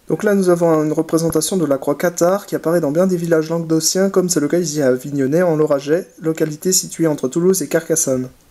Donc là, nous avons une représentation de la croix cathare qui apparaît dans bien des villages languedociens, comme c'est le cas ici à Vignonnet, en Lauragais, localité située entre Toulouse et Carcassonne.